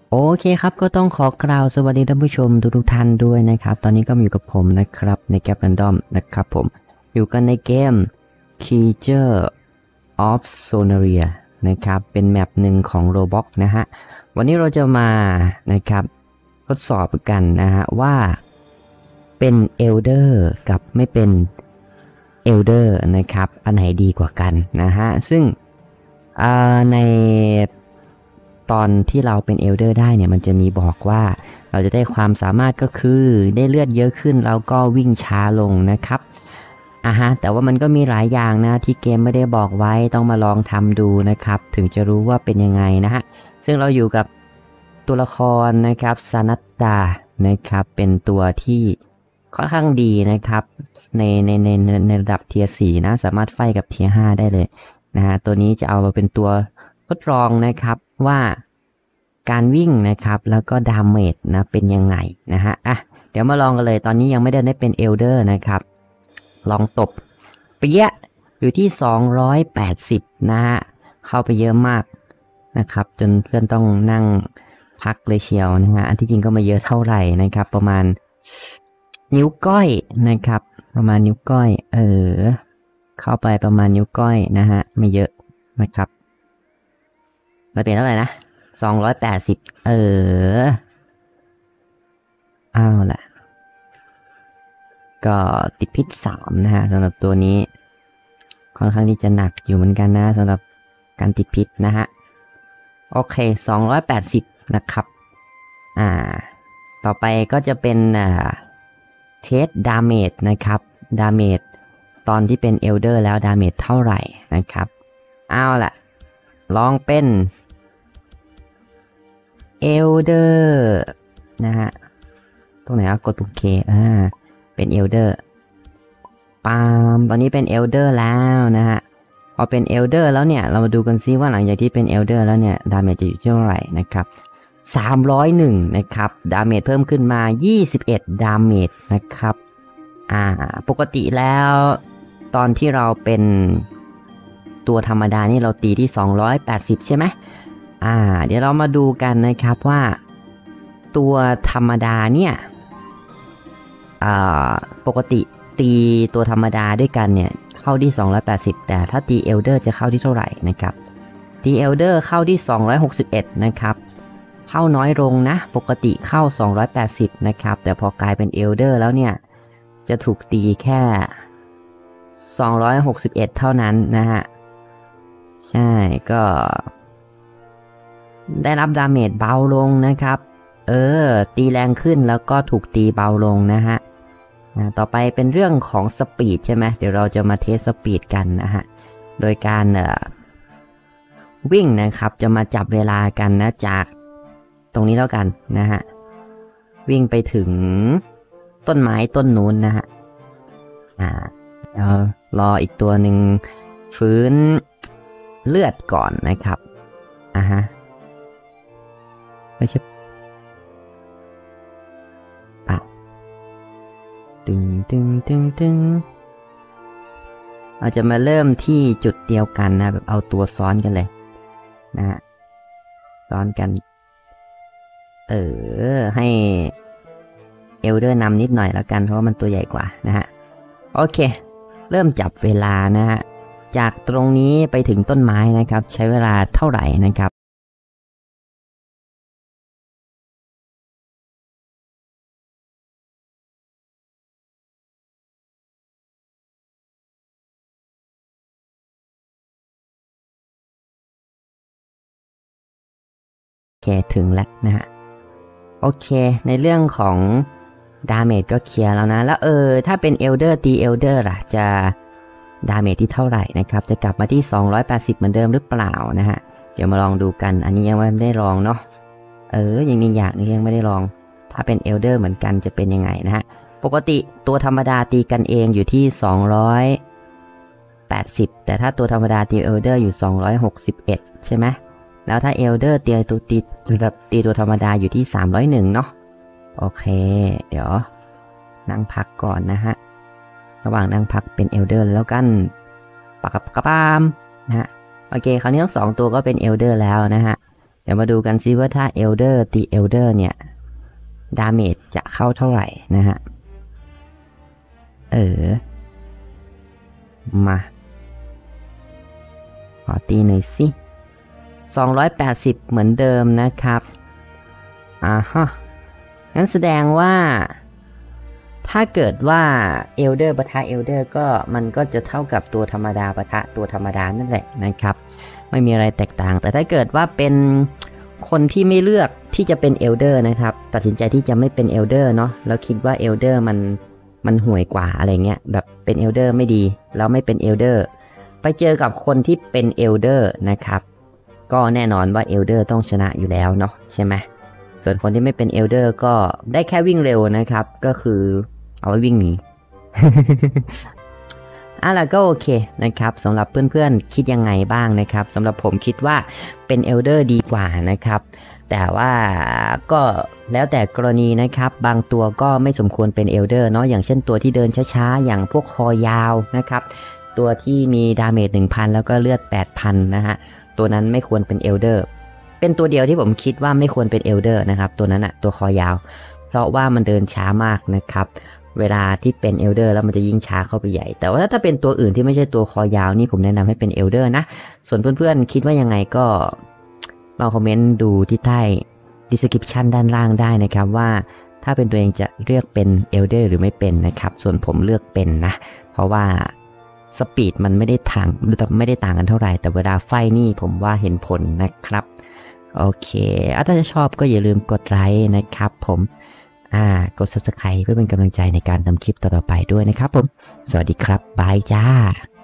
โอเคครับก็ต้องขอกล่าวสวัสดีท่านผู้ชมทุกท่านด้วยนะครับตอนนี้ก็อยู่กับผมนะครับในแกป Random นะครับผมอยู่กันในเกม Creature of Sonaria นะครับเป็นแมปหนึ่งของ Roblox นะฮะวันนี้เราจะมานะครับทดสอบกันนะฮะว่าเป็น Elder กับไม่เป็น Elder นะครับอันไหนดีกว่ากันนะฮะซึ่งในตอนที่เราเป็นเอลเดอร์ได้เนี่ยมันจะมีบอกว่าเราจะได้ความสามารถก็คือได้เลือดเยอะขึ้นแล้วก็วิ่งช้าลงนะครับแต่ว่ามันก็มีหลายอย่างนะที่เกมไม่ได้บอกไว้ต้องมาลองทำดูนะครับถึงจะรู้ว่าเป็นยังไงนะฮะซึ่งเราอยู่กับตัวละครนะครับซานัตตานะครับเป็นตัวที่ค่อนข้างดีนะครับในระดับเทียร์4นะสามารถไฟกับเทียร์5ได้เลยนะฮะตัวนี้จะเอามาเป็นตัวทดลองนะครับว่าการวิ่งนะครับแล้วก็ดาเมจนะเป็นยังไงนะฮะเดี๋ยวมาลองกันเลยตอนนี้ยังไม่ได้เป็นเอลเดอร์นะครับลองตบเปี้ยอยู่ที่280นะฮะเข้าไปเยอะมากนะครับจนเพื่อนต้องนั่งพักเลยเชียวนะฮะอันที่จริงก็ไม่เยอะเท่าไหร่นะครับประมาณนิ้วก้อยนะครับประมาณนิ้วก้อยเข้าไปประมาณนิ้วก้อยนะฮะไม่เยอะนะครับมันเป็นเท่าไหร่นะ280เอาล่ะก็ติดพิษ3นะฮะสำหรับตัวนี้ค่อนข้างที่จะหนักอยู่เหมือนกันนะสำหรับการติดพิษนะฮะโอเค280นะครับต่อไปก็จะเป็นเทสดาเมจนะครับดาเมจตอนที่เป็นเอลเดอร์แล้วดาเมจเท่าไหร่นะครับเอาล่ะลองเป็นเอลเดอร์นะฮะตรงไหนกดปุ่ม K เป็นเอลเดอร์ตอนนี้เป็นเอลเดอร์แล้วนะฮะพอเป็นเอลเดอร์แล้วเนี่ยเรามาดูกันซิว่าหลังจากที่เป็นเอลเดอร์แล้วเนี่ยดาเมจจะอยู่เท่าไหร่นะครับ301นะครับดาเมจเพิ่มขึ้นมา21ดาเมจนะครับปกติแล้วตอนที่เราเป็นตัวธรรมดานี่เราตีที่280ใช่ไหมเดี๋ยวเรามาดูกันนะครับว่าตัวธรรมดาเนี่ยปกติตีตัวธรรมดาด้วยกันเนี่ยเข้าที่280แต่ถ้าตีเอลเดอร์จะเข้าที่เท่าไหร่นะครับตีเอลเดอร์เข้าที่261นะครับเข้าน้อยลงนะปกติเข้า280นะครับแต่พอกลายเป็นเอลเดอร์แล้วเนี่ยจะถูกตีแค่261เท่านั้นนะฮะใช่ก็ได้รับดาเมจเบาลงนะครับตีแรงขึ้นแล้วก็ถูกตีเบาลงนะฮะต่อไปเป็นเรื่องของสปีดใช่ไหมเดี๋ยวเราจะมาเทสสปีดกันนะฮะโดยการวิ่งนะครับจะมาจับเวลากันนะจากตรงนี้แล้วกันนะฮะวิ่งไปถึงต้นไม้ต้นนู้นนะฮะรออีกตัวหนึ่งฟื้นเลือดก่อนนะครับไม่ใช่ตึงเราจะมาเริ่มที่จุดเดียวกันนะแบบเอาตัวซ้อนกันเลยนะฮะซ้อนกันให้เอลเดอร์นำนิดหน่อยแล้วกันเพราะว่ามันตัวใหญ่กว่านะฮะโอเคเริ่มจับเวลานะฮะจากตรงนี้ไปถึงต้นไม้นะครับใช้เวลาเท่าไหร่นะครับโอเคถึงแล้วนะฮะโอเคในเรื่องของดาเมจก็เคลียร์แล้วนะแล้วถ้าเป็นเอลเดอร์ตีเอลเดอร์ล่ะจะดาเมจที่เท่าไหร่นะครับจะกลับมาที่280เหมือนเดิมหรือเปล่านะฮะเดี๋ยวมาลองดูกันอันนี้ยังไม่ได้ลองเนาะยังมีอย่างนี้ยังไม่ได้ลองถ้าเป็นเอลเดอร์เหมือนกันจะเป็นยังไงนะฮะปกติตัวธรรมดาตีกันเองอยู่ที่280แต่ถ้าตัวธรรมดาตีเอลเดอร์อยู่261ใช่ไหมแล้วถ้าเอลเดอร์ตีตัวธรรมดาอยู่ที่301เนาะโอเคเดี๋ยวนั่งพักก่อนนะฮะระหว่างนั่งพักเป็นเอลเดอร์แล้วกันปากกับกระปามนะฮะโอเคคราวนี้ทั้ง2ตัวก็เป็นเอลเดอร์แล้วนะฮะดี๋ยวมาดูกันซิว่าถ้า Elder ตี Elder เนี่ยดาเมจจะเข้าเท่าไหร่นะฮะมาขอตีหน่อยสิ280เหมือนเดิมนะครับฮะงั้นแสดงว่าถ้าเกิดว่า Elder ปะทะ Elder ก็มันก็จะเท่ากับตัวธรรมดาปะทะตัวธรรมดานั่นแหละนะครับไม่มีอะไรแตกต่างแต่ถ้าเกิดว่าเป็นคนที่ไม่เลือกที่จะเป็น Elder นะครับตัดสินใจที่จะไม่เป็น Elder เนาะแล้วคิดว่า Elder มันห่วยกว่าอะไรเงี้ยแบบเป็น Elder ไม่ดีแล้วไม่เป็น Elder ไปเจอกับคนที่เป็น Elder นะครับก็แน่นอนว่า Elder ต้องชนะอยู่แล้วเนาะใช่ไหมส่วนคนที่ไม่เป็น Elder ก็ได้แค่วิ่งเร็วนะครับก็คือเอาไว้วิ่งหนี ล่ะก็โอเคนะครับสำหรับเพื่อนๆคิดยังไงบ้างนะครับสำหรับผมคิดว่าเป็น Elder ดีกว่านะครับแต่ว่าก็แล้วแต่กรณีนะครับบางตัวก็ไม่สมควรเป็น Elder เนาะอย่างเช่นตัวที่เดินช้าๆอย่างพวกคอยาวนะครับตัวที่มีดาเมจ 1,000 แล้วก็เลือด 8,000 นะฮะตัวนั้นไม่ควรเป็น Elder เป็นตัวเดียวที่ผมคิดว่าไม่ควรเป็น Elder นะครับตัวนั้นอะตัวคอยาวเพราะว่ามันเดินช้ามากนะครับเวลาที่เป็น Elder แล้วมันจะยิ่งช้าเข้าไปใหญ่แต่ว่าถ้าเป็นตัวอื่นที่ไม่ใช่ตัวคอยาวนี่ผมแนะนำให้เป็น Elder นะส่วนเพื่อนๆคิดว่ายังไงก็ลองคอมเมนต์ดูที่ใต้ description ด้านล่างได้นะครับว่าถ้าเป็นตัวเองจะเลือกเป็น Elder หรือไม่เป็นนะครับส่วนผมเลือกเป็นนะเพราะว่าสปีดมันไม่ได้ต่างกันเท่าไหร่แต่เวลาไฟนี่ผมว่าเห็นผลนะครับโอเคถ้าจะชอบก็อย่าลืมกดไลค์นะครับผมกด subscribe เพื่อเป็นกำลังใจในการทำคลิปต่อๆไปด้วยนะครับผมสวัสดีครับบายจ้า